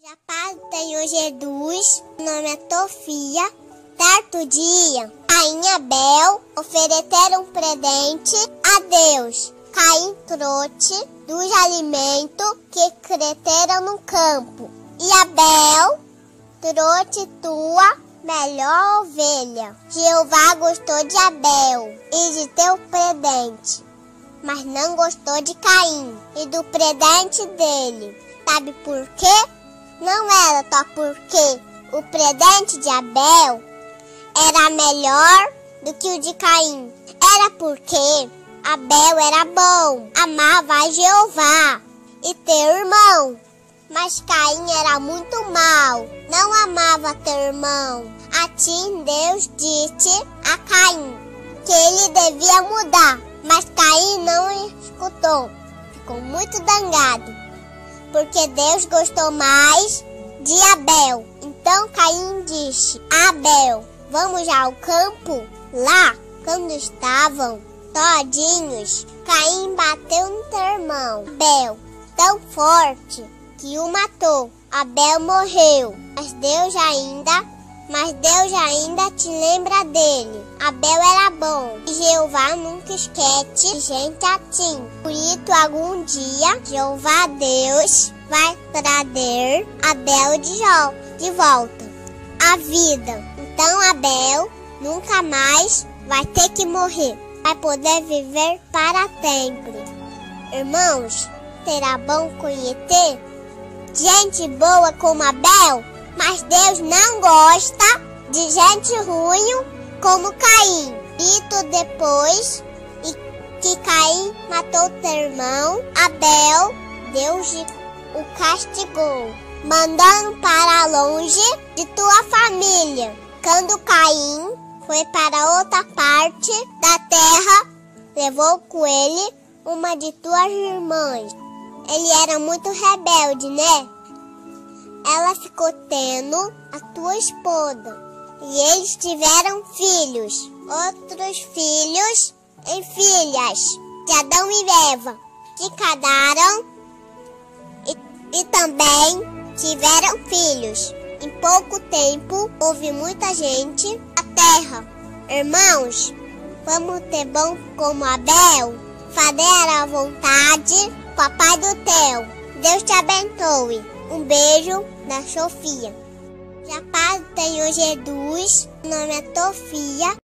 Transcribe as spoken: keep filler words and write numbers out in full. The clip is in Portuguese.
A paz do Senhor Jesus, meu nome é Sofia. Certo dia, Caim e Abel ofereceram um presente a Deus. Caim trouxe dos alimentos que cresceram no campo. E Abel trouxe tua melhor ovelha. Jeová gostou de Abel e de teu presente, mas não gostou de Caim e do presente dele. Sabe por quê? Não era só porque o presente de Abel era melhor do que o de Caim. Era porque Abel era bom, amava a Jeová e teu irmão. Mas Caim era muito mau, não amava teu irmão. Assim Deus disse a Caim que ele devia mudar. Mas Caim não escutou, ficou muito zangado, porque Deus gostou mais de Abel. Então Caim disse: Abel, vamos ao campo? Lá, quando estavam todinhos, Caim bateu no teu irmão Abel tão forte que o matou. Abel morreu, mas Deus ainda, mas Deus ainda te lembra dele. Abel era bom e Jeová nunca esquece gente assim. Por isso, algum dia, Jeová Deus vai trazer Abel de, de volta à vida. Então Abel nunca mais vai ter que morrer, vai poder viver para sempre. Irmãos, será bom conhecer gente boa como Abel, mas Deus não gosta de gente ruim como Caim. Dito depois que Caim matou teu irmão Abel, Deus o castigou, mandando para longe de tua família. Quando Caim foi para outra parte da terra, levou com ele uma de tuas irmãs. Ele era muito rebelde, né? Ela ficou tendo a tua esposa. E eles tiveram filhos, outros filhos e filhas de Adão e Eva, que casaram e, e também tiveram filhos. Em pouco tempo, houve muita gente na terra. Irmãos, vamos ter bom como Abel, fazer a vontade do Papai do Céu. Deus te abençoe. Um beijo da Sofia. A paz do Senhor Jesus, meu nome é Sofia.